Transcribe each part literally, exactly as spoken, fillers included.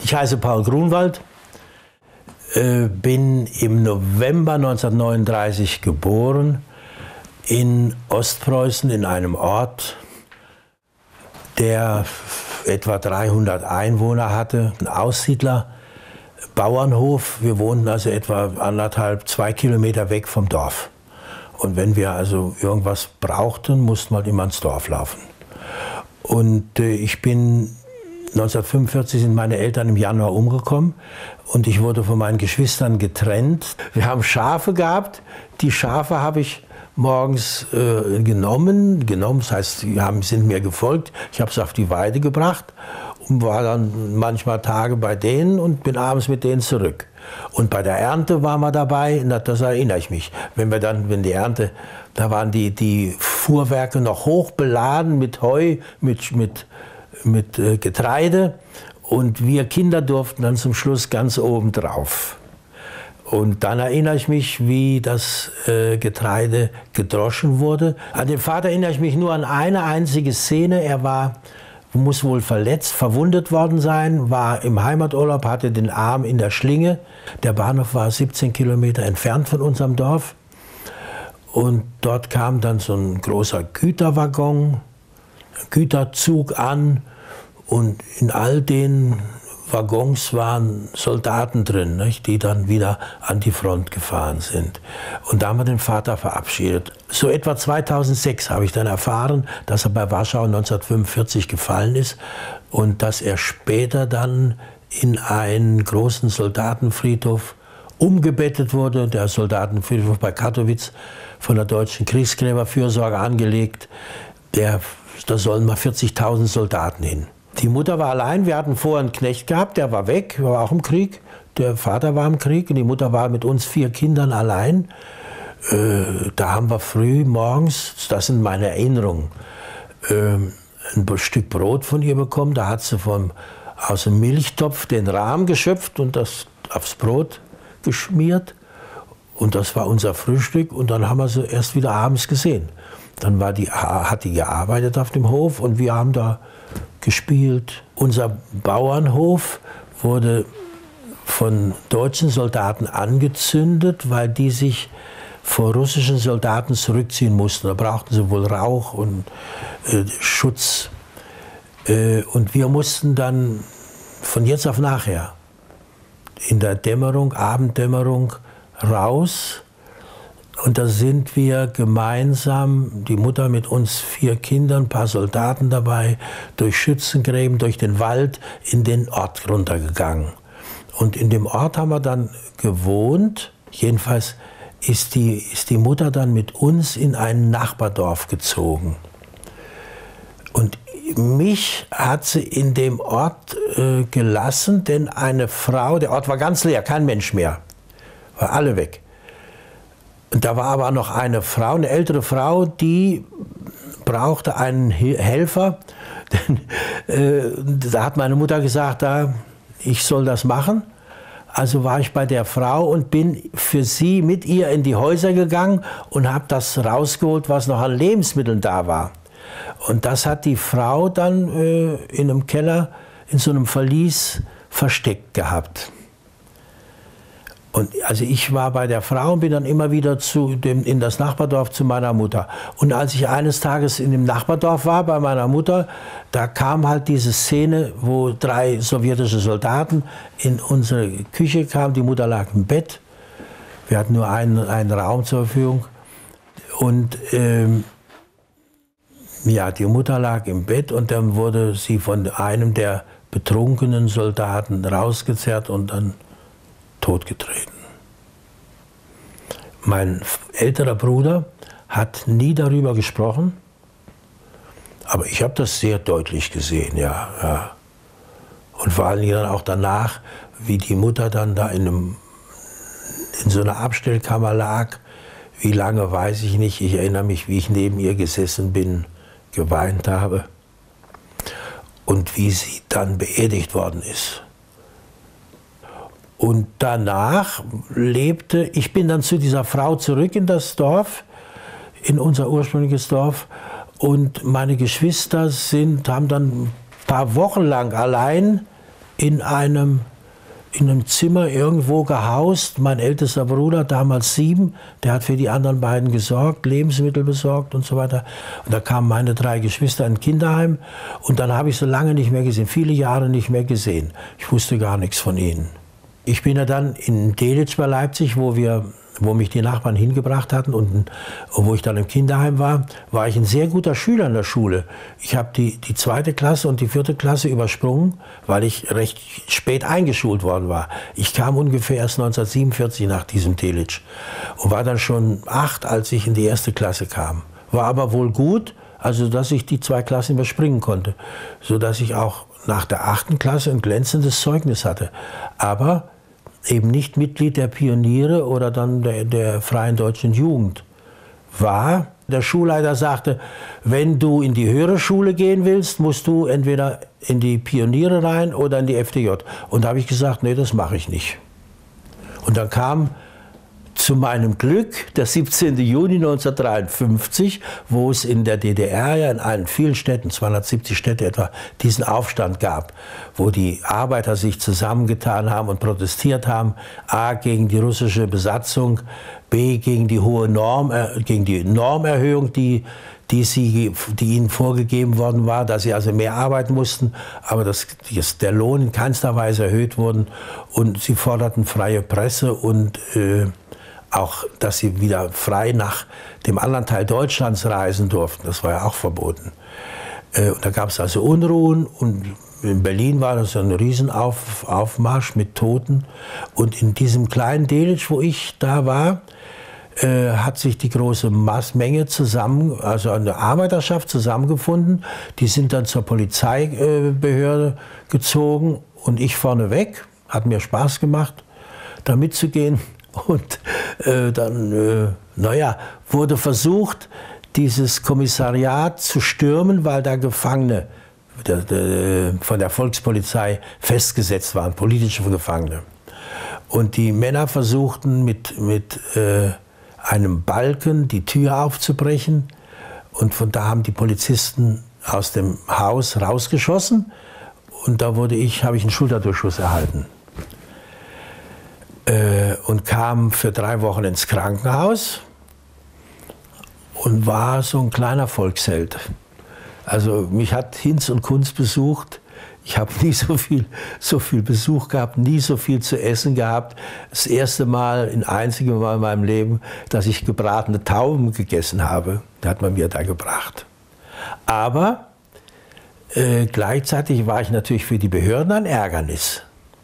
Ich heiße Paul Grunwald, äh, bin im November neunzehnhundertneununddreißig geboren in Ostpreußen in einem Ort, der etwa dreihundert Einwohner hatte, ein Aussiedler, Bauernhof. Wir wohnten also etwa anderthalb, zwei Kilometer weg vom Dorf. Und wenn wir also irgendwas brauchten, mussten wir halt immer ins Dorf laufen. Und äh, ich bin neunzehnhundertfünfundvierzig sind meine Eltern im Januar umgekommen und ich wurde von meinen Geschwistern getrennt. Wir haben Schafe gehabt. Die Schafe habe ich morgens äh, genommen. Genommen, das heißt, sie haben, sind mir gefolgt. Ich habe sie auf die Weide gebracht und war dann manchmal Tage bei denen und bin abends mit denen zurück. Und bei der Ernte waren wir dabei, das erinnere ich mich. Wenn wir dann, wenn die Ernte, da waren die, die Fuhrwerke noch hoch beladen mit Heu, mit, mit, mit äh, Getreide. Und wir Kinder durften dann zum Schluss ganz oben drauf. Und dann erinnere ich mich, wie das äh, Getreide gedroschen wurde. An den Vater erinnere ich mich nur an eine einzige Szene. Er war, muss wohl verletzt, verwundet worden sein, war im Heimaturlaub, hatte den Arm in der Schlinge. Der Bahnhof war siebzehn Kilometer entfernt von unserem Dorf. Und dort kam dann so ein großer Güterwaggon, Güterzug an. Und in all den Waggons waren Soldaten drin, nicht, die dann wieder an die Front gefahren sind. Und da haben wir den Vater verabschiedet. So etwa zweitausendsechs habe ich dann erfahren, dass er bei Warschau neunzehnhundertfünfundvierzig gefallen ist und dass er später dann in einen großen Soldatenfriedhof umgebettet wurde. Der Soldatenfriedhof bei Kattowitz von der Deutschen Kriegsgräberfürsorge angelegt. Der, da sollen mal vierzigtausend Soldaten hin. Die Mutter war allein, wir hatten vorher einen Knecht gehabt, der war weg, war auch im Krieg. Der Vater war im Krieg und die Mutter war mit uns vier Kindern allein. Äh, da haben wir früh morgens, das sind meine Erinnerungen, äh, ein Stück Brot von ihr bekommen. Da hat sie vom, aus dem Milchtopf den Rahm geschöpft und das aufs Brot geschmiert. Und das war unser Frühstück und dann haben wir sie erst wieder abends gesehen. Dann war die, hat die gearbeitet auf dem Hof und wir haben da gespielt. Unser Bauernhof wurde von deutschen Soldaten angezündet, weil die sich vor russischen Soldaten zurückziehen mussten. Da brauchten sie wohl Rauch und äh, Schutz. Äh, und wir mussten dann von jetzt auf nachher in der Dämmerung, Abenddämmerung raus. Und da sind wir gemeinsam, die Mutter mit uns vier Kindern, ein paar Soldaten dabei, durch Schützengräben, durch den Wald in den Ort runtergegangen. Und in dem Ort haben wir dann gewohnt. Jedenfalls ist die, ist die Mutter dann mit uns in ein Nachbardorf gezogen. Und mich hat sie in dem Ort äh, gelassen, denn eine Frau, der Ort war ganz leer, kein Mensch mehr, war alle weg. Und da war aber noch eine Frau, eine ältere Frau, die brauchte einen Helfer. Denn, äh, da hat meine Mutter gesagt, da, ich soll das machen. Also war ich bei der Frau und bin für sie mit ihr in die Häuser gegangen und habe das rausgeholt, was noch an Lebensmitteln da war. Und das hat die Frau dann äh, in einem Keller, in so einem Verlies versteckt gehabt. Und also ich war bei der Frau und bin dann immer wieder zu dem, in das Nachbardorf zu meiner Mutter. Und als ich eines Tages in dem Nachbardorf war bei meiner Mutter, da kam halt diese Szene, wo drei sowjetische Soldaten in unsere Küche kamen. Die Mutter lag im Bett. Wir hatten nur einen, einen Raum zur Verfügung. Und ähm, ja, die Mutter lag im Bett und dann wurde sie von einem der betrunkenen Soldaten rausgezerrt und dann totgetreten. Mein älterer Bruder hat nie darüber gesprochen, aber ich habe das sehr deutlich gesehen, ja, ja. Und vor allem dann auch danach, wie die Mutter dann da in, einem, in so einer Abstellkammer lag, wie lange weiß ich nicht, ich erinnere mich, wie ich neben ihr gesessen bin, geweint habe und wie sie dann beerdigt worden ist. Und danach lebte, ich bin dann zu dieser Frau zurück in das Dorf, in unser ursprüngliches Dorf. Und meine Geschwister sind, haben dann ein paar Wochen lang allein in einem, in einem Zimmer irgendwo gehaust. Mein ältester Bruder, damals sieben, der hat für die anderen beiden gesorgt, Lebensmittel besorgt und so weiter. Und da kamen meine drei Geschwister in ein Kinderheim und dann habe ich sie lange nicht mehr gesehen, viele Jahre nicht mehr gesehen. Ich wusste gar nichts von ihnen. Ich bin ja dann in Delitzsch bei Leipzig, wo wir wo mich die Nachbarn hingebracht hatten und wo ich dann im Kinderheim war, war ich ein sehr guter Schüler in der Schule. Ich habe die, die zweite Klasse und die vierte Klasse übersprungen, weil ich recht spät eingeschult worden war. Ich kam ungefähr erst neunzehnhundertsiebenundvierzig nach diesem Delitzsch und war dann schon acht, als ich in die erste Klasse kam. War aber wohl gut, also dass ich die zwei Klassen überspringen konnte, sodass ich auch nach der achten Klasse ein glänzendes Zeugnis hatte. Aber eben nicht Mitglied der Pioniere oder dann der, der Freien Deutschen Jugend war. Der Schulleiter sagte, wenn du in die höhere Schule gehen willst, musst du entweder in die Pioniere rein oder in die F D J. Und da habe ich gesagt, nee, das mache ich nicht. Und dann kam zu meinem Glück der siebzehnte Juni neunzehnhundertdreiundfünfzig, wo es in der D D R ja in allen vielen Städten, zweihundertsiebzig Städte etwa, diesen Aufstand gab, wo die Arbeiter sich zusammengetan haben und protestiert haben, a. gegen die russische Besatzung, b. gegen die hohe Norm, äh, gegen die Normerhöhung, die, die, sie, die ihnen vorgegeben worden war, dass sie also mehr arbeiten mussten, aber dass das, der Lohn in keinster Weise erhöht wurde und sie forderten freie Presse und äh, auch, dass sie wieder frei nach dem anderen Teil Deutschlands reisen durften. Das war ja auch verboten. Und da gab es also Unruhen und in Berlin war das ein Riesenaufmarsch mit Toten. Und in diesem kleinen Delitzsch, wo ich da war, äh, hat sich die große Massmenge zusammen, also eine Arbeiterschaft zusammengefunden. Die sind dann zur Polizeibehörde gezogen und ich vorneweg. Hat mir Spaß gemacht, da mitzugehen. Und äh, dann, äh, naja, wurde versucht, dieses Kommissariat zu stürmen, weil da Gefangene der, der, von der Volkspolizei festgesetzt waren, politische Gefangene. Und die Männer versuchten mit, mit äh, einem Balken die Tür aufzubrechen. Und von da haben die Polizisten aus dem Haus rausgeschossen. Und da wurde ich, habe ich einen Schulterdurchschuss erhalten. Und kam für drei Wochen ins Krankenhaus und war so ein kleiner Volksheld. Also mich hat Hinz und Kunz besucht. Ich habe nie so viel, so viel Besuch gehabt, nie so viel zu essen gehabt. Das erste Mal, ein einziges Mal in meinem Leben, dass ich gebratene Tauben gegessen habe. Die hat man mir da gebracht. Aber äh, gleichzeitig war ich natürlich für die Behörden ein Ärgernis.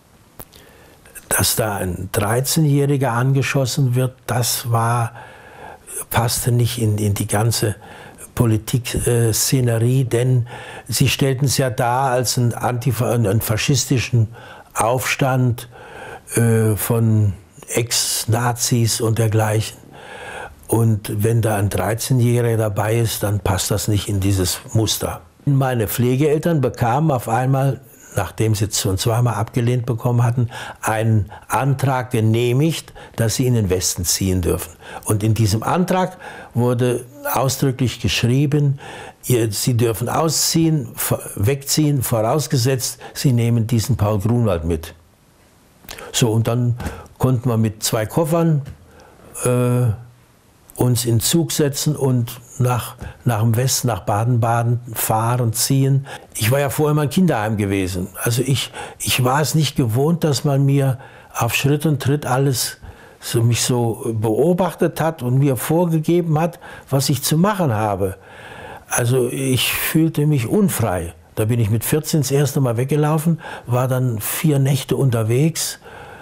Dass da ein dreizehnjähriger angeschossen wird, das war, passte nicht in, in die ganze Politik-Szenerie, denn sie stellten es ja dar als einen, Antifa, einen faschistischen Aufstand äh, von Ex-Nazis und dergleichen. Und wenn da ein dreizehnjähriger dabei ist, dann passt das nicht in dieses Muster. Meine Pflegeeltern bekamen auf einmal, nachdem sie es schon zweimal abgelehnt bekommen hatten, einen Antrag genehmigt, dass sie in den Westen ziehen dürfen. Und in diesem Antrag wurde ausdrücklich geschrieben, sie dürfen ausziehen, wegziehen, vorausgesetzt, sie nehmen diesen Paul Grunwald mit. So, und dann konnten wir mit zwei Koffern äh, uns in Zug setzen und nach, nach dem Westen, nach Baden-Baden fahren, ziehen. Ich war ja vorher mal im Kinderheim gewesen. Also ich, ich war es nicht gewohnt, dass man mir auf Schritt und Tritt alles so, mich so beobachtet hat und mir vorgegeben hat, was ich zu machen habe. Also ich fühlte mich unfrei. Da bin ich mit vierzehn das erste Mal weggelaufen, war dann vier Nächte unterwegs.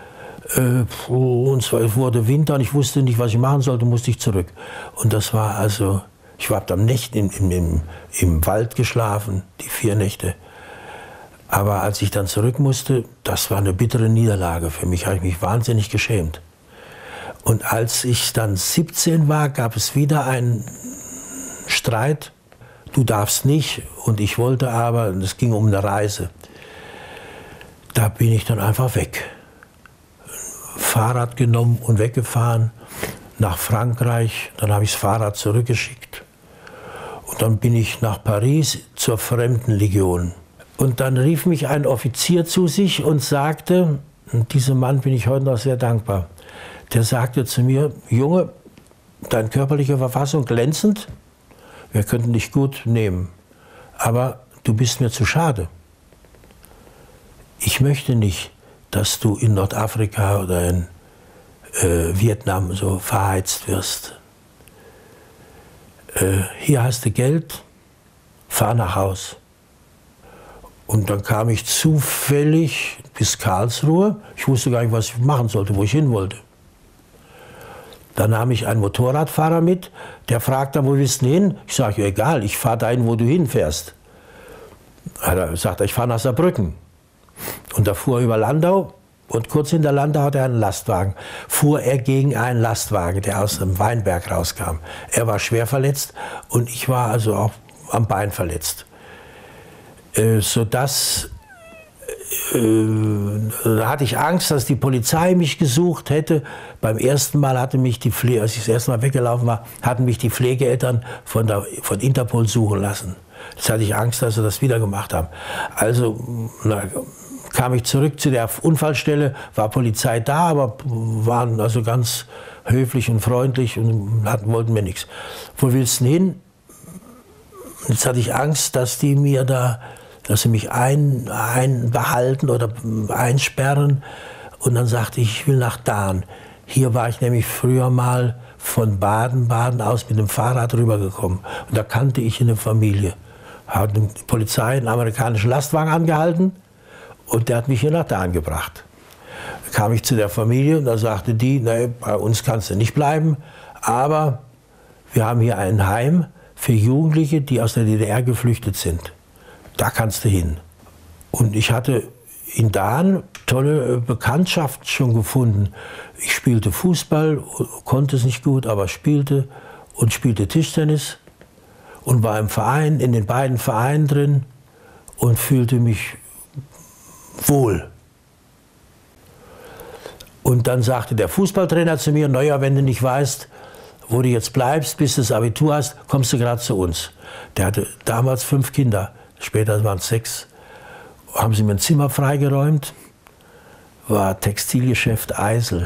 Und es wurde Winter und ich wusste nicht, was ich machen sollte, musste ich zurück. Und das war also, ich habe am Nächten im, im, im, im Wald geschlafen, die vier Nächte. Aber als ich dann zurück musste, das war eine bittere Niederlage für mich, habe ich mich wahnsinnig geschämt. Und als ich dann siebzehn war, gab es wieder einen Streit. Du darfst nicht und ich wollte aber, es ging um eine Reise. Da bin ich dann einfach weg. Fahrrad genommen und weggefahren nach Frankreich. Dann habe ich das Fahrrad zurückgeschickt. Und dann bin ich nach Paris zur Fremdenlegion. Und dann rief mich ein Offizier zu sich und sagte, und diesem Mann bin ich heute noch sehr dankbar, der sagte zu mir, Junge, deine körperliche Verfassung glänzend, wir könnten dich gut nehmen, aber du bist mir zu schade. Ich möchte nicht, dass du in Nordafrika oder in äh, Vietnam so verheizt wirst. Äh, hier hast du Geld, fahr nach Haus. Und dann kam ich zufällig bis Karlsruhe. Ich wusste gar nicht, was ich machen sollte, wo ich hin wollte. Dann nahm ich einen Motorradfahrer mit, der fragte, wo willst du hin? Ich sage, ja, egal, ich fahre dahin, wo du hinfährst. Er sagte, ich fahre nach Saarbrücken. Und da fuhr er über Landau und kurz hinter Landau hatte er einen Lastwagen. Fuhr er gegen einen Lastwagen, der aus dem Weinberg rauskam. Er war schwer verletzt und ich war also auch am Bein verletzt. Äh, sodass äh, da hatte ich Angst, dass die Polizei mich gesucht hätte. Beim ersten Mal hatte mich die Pflege, als ich das erste Mal weggelaufen war, hatten mich die Pflegeeltern von, der, von Interpol suchen lassen. Jetzt hatte ich Angst, dass sie das wieder gemacht haben. Also na, kam ich zurück zu der Unfallstelle, war Polizei da, aber waren also ganz höflich und freundlich und hatten, wollten mir nichts. Wo willst du hin? Jetzt hatte ich Angst, dass die mir da, dass sie mich ein, einbehalten oder einsperren. Und dann sagte ich, ich will nach Dahn. Hier war ich nämlich früher mal von Baden-Baden aus mit dem Fahrrad rübergekommen. Und da kannte ich eine Familie. Hat die Polizei einen amerikanischen Lastwagen angehalten und der hat mich hier nach Dahn gebracht. Da kam ich zu der Familie und da sagte die, nee, bei uns kannst du nicht bleiben, aber wir haben hier ein Heim für Jugendliche, die aus der D D R geflüchtet sind. Da kannst du hin. Und ich hatte in Dahn tolle Bekanntschaften schon gefunden. Ich spielte Fußball, konnte es nicht gut, aber spielte und spielte Tischtennis und war im Verein, in den beiden Vereinen drin und fühlte mich wohl. Und dann sagte der Fußballtrainer zu mir, naja, wenn du nicht weißt, wo du jetzt bleibst, bis du das Abitur hast, kommst du gerade zu uns. Der hatte damals fünf Kinder, später waren es sechs. Haben sie mir ein Zimmer freigeräumt, war Textilgeschäft Eisel.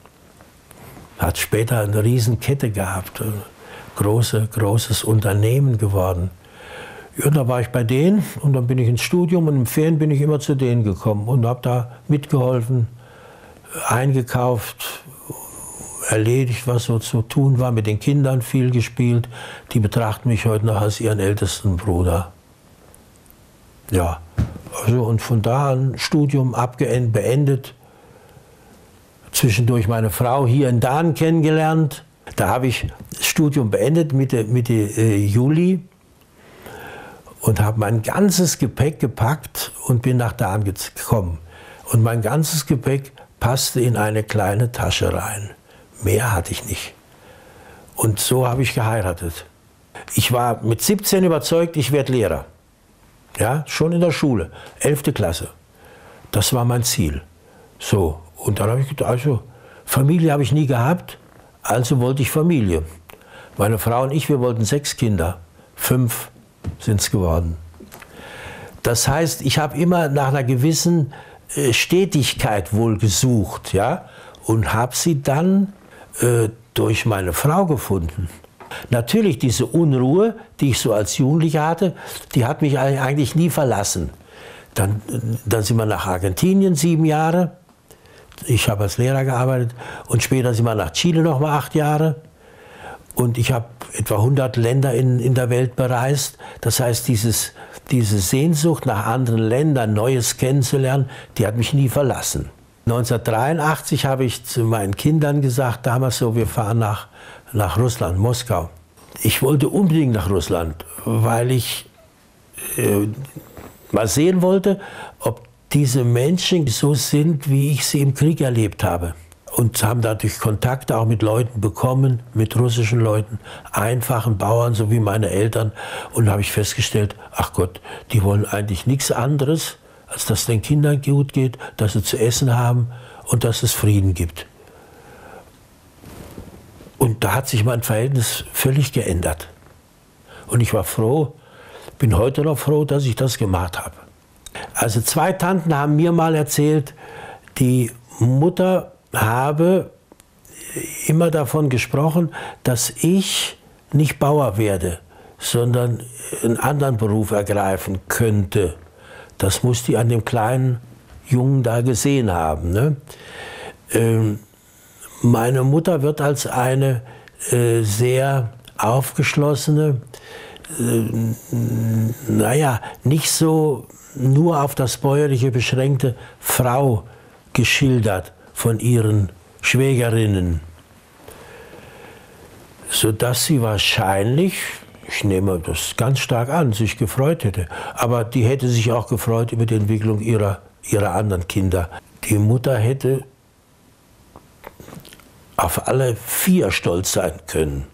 Hat später eine Riesenkette gehabt, ein große, großes Unternehmen geworden. Ja, da war ich bei denen und dann bin ich ins Studium und im Ferien bin ich immer zu denen gekommen und habe da mitgeholfen, eingekauft, erledigt, was so zu tun war, mit den Kindern viel gespielt. Die betrachten mich heute noch als ihren ältesten Bruder. Ja, also und von da an Studium abgeendet, beendet. Zwischendurch meine Frau hier in Dahn kennengelernt. Da habe ich das Studium beendet, Mitte, Mitte äh, Juli. Und habe mein ganzes Gepäck gepackt und bin nach Dahn gekommen. Und mein ganzes Gepäck passte in eine kleine Tasche rein. Mehr hatte ich nicht. Und so habe ich geheiratet. Ich war mit siebzehn überzeugt, ich werde Lehrer. Ja, schon in der Schule, elfte Klasse. Das war mein Ziel. So, und dann habe ich gedacht, also Familie habe ich nie gehabt, also wollte ich Familie. Meine Frau und ich, wir wollten sechs Kinder, fünf sind es geworden. Das heißt, ich habe immer nach einer gewissen Stetigkeit wohl gesucht, ja, und habe sie dann äh, durch meine Frau gefunden. Natürlich diese Unruhe, die ich so als Jugendlicher hatte, die hat mich eigentlich nie verlassen. Dann, dann sind wir nach Argentinien sieben Jahre. Ich habe als Lehrer gearbeitet und später sind wir nach Chile noch mal acht Jahre. Und ich habe etwa hundert Länder in, in der Welt bereist. Das heißt, dieses, diese Sehnsucht nach anderen Ländern, Neues kennenzulernen, die hat mich nie verlassen. neunzehnhundertdreiundachtzig habe ich zu meinen Kindern gesagt, damals so, wir fahren nach, nach Russland, Moskau. Ich wollte unbedingt nach Russland, weil ich äh, mal sehen wollte, ob diese Menschen so sind, wie ich sie im Krieg erlebt habe. Und haben dadurch Kontakte auch mit Leuten bekommen, mit russischen Leuten, einfachen Bauern, so wie meine Eltern. Und da habe ich festgestellt, ach Gott, die wollen eigentlich nichts anderes, als dass es den Kindern gut geht, dass sie zu essen haben und dass es Frieden gibt. Und da hat sich mein Verhältnis völlig geändert. Und ich war froh, bin heute noch froh, dass ich das gemacht habe. Also zwei Tanten haben mir mal erzählt, die Mutter habe immer davon gesprochen, dass ich nicht Bauer werde, sondern einen anderen Beruf ergreifen könnte. Das muss die an dem kleinen Jungen da gesehen haben. Ne? Ähm, meine Mutter wird als eine äh, sehr aufgeschlossene, äh, naja, nicht so nur auf das Bäuerliche beschränkte Frau geschildert von ihren Schwägerinnen, sodass sie wahrscheinlich, ich nehme das ganz stark an, sich gefreut hätte. Aber die hätte sich auch gefreut über die Entwicklung ihrer, ihrer anderen Kinder. Die Mutter hätte auf alle vier stolz sein können.